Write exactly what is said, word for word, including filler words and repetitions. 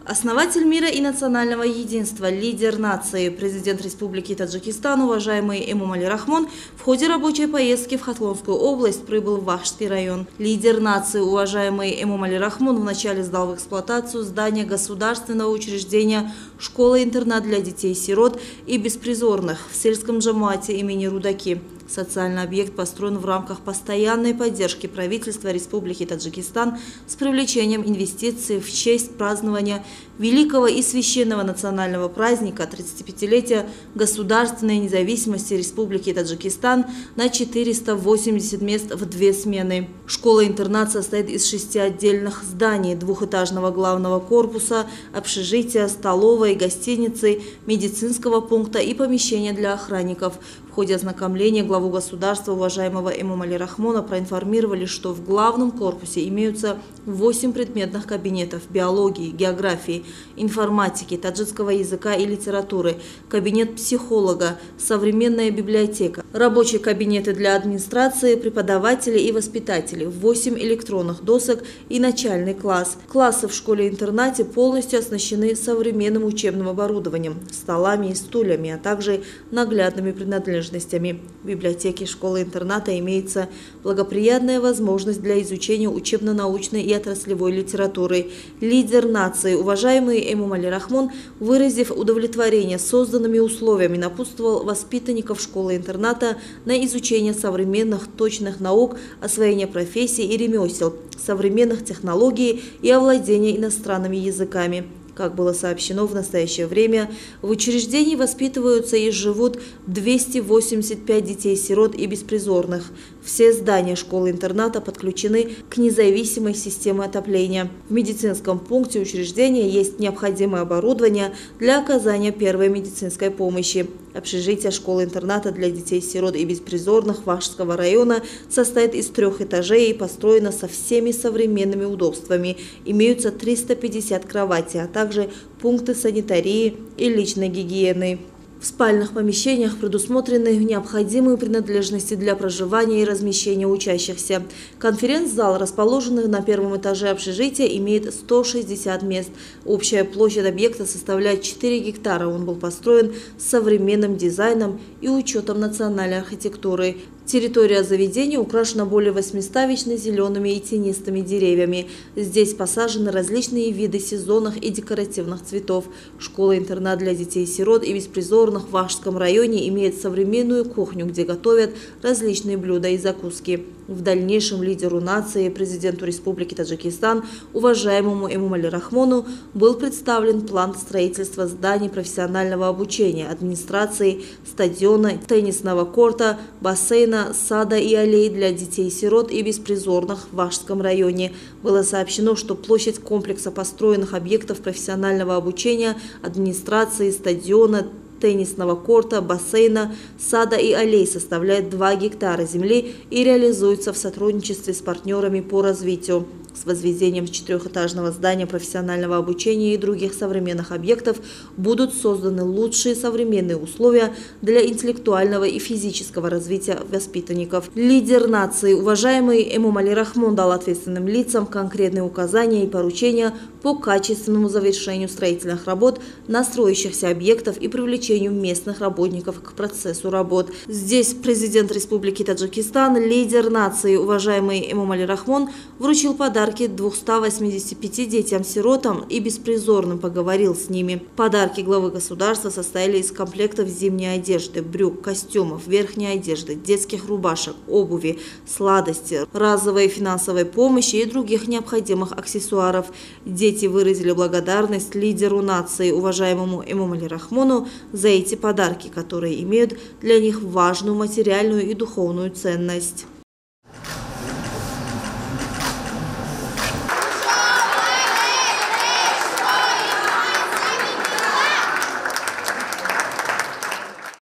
Основатель мира и национального единства, лидер нации, президент Республики Таджикистан, уважаемый Эмомали Рахмон, в ходе рабочей поездки в Хатлонскую область прибыл в Вахшский район. Лидер нации, уважаемый Эмомали Рахмон, вначале сдал в эксплуатацию здание государственного учреждения школа-интернат для детей-сирот и беспризорных в сельском джамате имени Рудаки. Социальный объект построен в рамках постоянной поддержки правительства Республики Таджикистан с привлечением инвестиций в честь празднования великого и священного национального праздника тридцатипятилетия государственной независимости Республики Таджикистан на четыреста восемьдесят мест в две смены. Школа-интернат состоит из шести отдельных зданий, двухэтажного главного корпуса, общежития, столовой, гостиницы, медицинского пункта и помещения для охранников. В ходе ознакомления главу государства, уважаемого Эмомали Рахмона, проинформировали, что в главном корпусе имеются восемь предметных кабинетов биологии, географии, информатики, таджикского языка и литературы, кабинет психолога, современная библиотека, рабочие кабинеты для администрации, преподавателей и воспитателей, восемь электронных досок и начальный класс. Классы в школе-интернате полностью оснащены современным учебным оборудованием, столами и стульями, а также наглядными принадлежностями. В библиотеке школы-интерната имеется благоприятная возможность для изучения учебно-научной и отраслевой литературы. Лидер нации, уважаемый Эмомали Рахмон, выразив удовлетворение созданными условиями, напутствовал воспитанников школы-интерната на изучение современных точных наук, освоение профессий и ремесел, современных технологий и овладение иностранными языками. Как было сообщено, в настоящее время в учреждении воспитываются и живут двести восемьдесят пять детей-сирот и беспризорных. Все здания школы-интерната подключены к независимой системе отопления. В медицинском пункте учреждения есть необходимое оборудование для оказания первой медицинской помощи. Общежитие школы-интерната для детей-сирот и беспризорных Вахшского района состоит из трех этажей и построено со всеми современными удобствами. Имеются триста пятьдесят кроватей, а также пункты санитарии и личной гигиены. В спальных помещениях предусмотрены необходимые принадлежности для проживания и размещения учащихся. Конференц-зал, расположенный на первом этаже общежития, имеет сто шестьдесят мест. Общая площадь объекта составляет четыре гектара. Он был построен с современным дизайном и учетом национальной архитектуры. Территория заведения украшена более восьмисот вечно-зелеными и тенистыми деревьями. Здесь посажены различные виды сезонных и декоративных цветов. Школа-интернат для детей-сирот и беспризорных в Вахшском районе имеет современную кухню, где готовят различные блюда и закуски. В дальнейшем лидеру нации, президенту Республики Таджикистан, уважаемому Эмомали Рахмону, был представлен план строительства зданий профессионального обучения, администрации, стадиона, теннисного корта, бассейна, сада и аллей для детей-сирот и беспризорных в Вахшском районе. Было сообщено, что площадь комплекса построенных объектов профессионального обучения, администрации, стадиона, теннисного корта, бассейна, сада и аллей составляет два гектара земли и реализуется в сотрудничестве с партнерами по развитию. С возведением четырехэтажного здания профессионального обучения и других современных объектов будут созданы лучшие современные условия для интеллектуального и физического развития воспитанников. Лидер нации, уважаемый Эмомали Рахмон, дал ответственным лицам конкретные указания и поручения по качественному завершению строительных работ на строящихся объектов и привлечению местных работников к процессу работ. Здесь президент Республики Таджикистан, лидер нации, уважаемый Эмомали Рахмон, вручил подарок двухстам восьмидесяти пяти детям-сиротам и беспризорным, поговорил с ними. Подарки главы государства состояли из комплектов зимней одежды, брюк, костюмов, верхней одежды, детских рубашек, обуви, сладости, разовой финансовой помощи и других необходимых аксессуаров. Дети выразили благодарность лидеру нации, уважаемому Эмомали Рахмону, за эти подарки, которые имеют для них важную материальную и духовную ценность.